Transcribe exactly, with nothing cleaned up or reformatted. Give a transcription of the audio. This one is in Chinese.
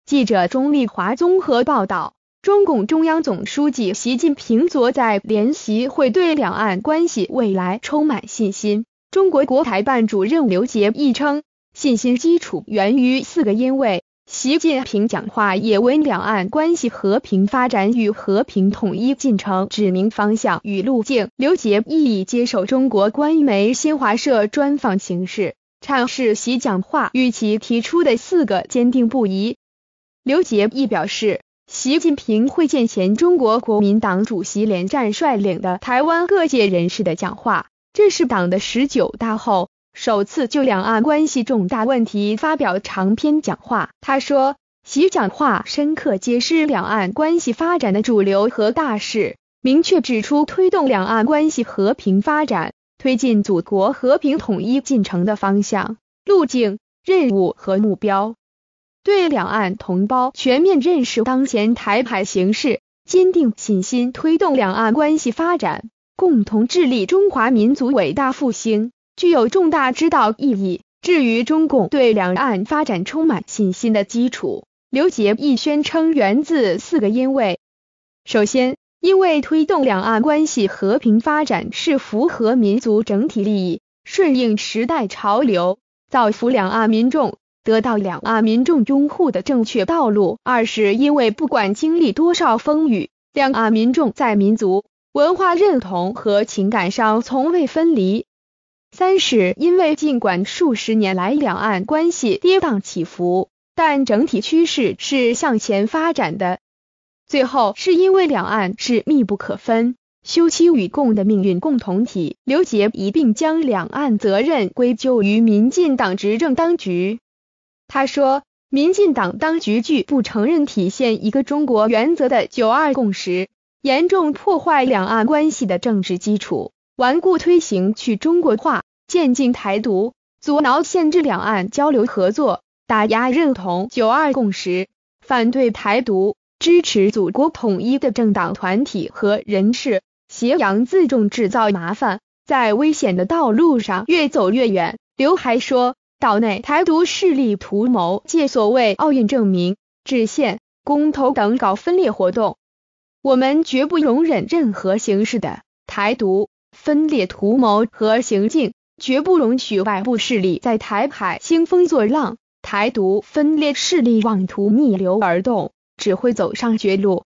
记者钟丽华综合报道，中共中央总书记习近平昨在联席会对两岸关系未来充满信心。中国国台办主任刘杰义称，信心基础源于四个因为。习近平讲话也为两岸关系和平发展与和平统一进程指明方向与路径。刘杰义接受中国官媒新华社专访形式，阐释习讲话与其提出的四个坚定不移。刘杰义表示，习近平会见前中国国民党主席连战率领的台湾各界人士的讲话，这是党的十九大后首次就两岸关系重大问题发表长篇讲话。他说，习讲话深刻揭示两岸关系发展的主流和大势，明确指出推动两岸关系和平发展、推进祖国和平统一进程的方向、路径、任务和目标，对两岸同胞全面认识当前台海形势，坚定信心推动两岸关系发展，共同致力中华民族伟大复兴，具有重大指导意义。至于中共对两岸发展充满信心的基础，刘杰义宣称源自四个因为。首先，因为推动两岸关系和平发展是符合民族整体利益，顺应时代潮流，造福两岸民众，得到两岸民众拥护的正确道路。二是因为不管经历多少风雨，两岸民众在民族、文化认同和情感上从未分离。三是因为尽管数十年来两岸关系跌宕起伏，但整体趋势是向前发展的。最后是因为两岸是密不可分、休戚与共的命运共同体。刘杰一并将两岸责任归咎于民进党执政当局。他说，民进党当局拒不承认体现一个中国原则的九二共识，严重破坏两岸关系的政治基础，顽固推行去中国化，渐进台独，阻挠限制两岸交流合作，打压认同九二共识、反对台独、支持祖国统一的政党团体和人士，挟洋自重制造麻烦，在危险的道路上越走越远。刘还说，岛内台独势力图谋借所谓奥运证明、制宪、公投等搞分裂活动，我们绝不容忍任何形式的台独分裂图谋和行径，绝不容许外部势力在台海兴风作浪。台独分裂势力妄图逆流而动，只会走上绝路。